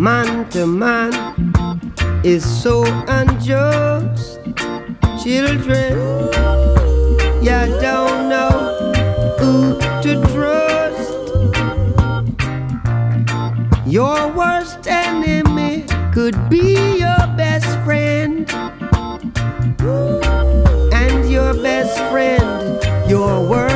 Man to man is so unjust. Children, you don't know who to trust. Your worst enemy could be your best friend, and your best friend your worst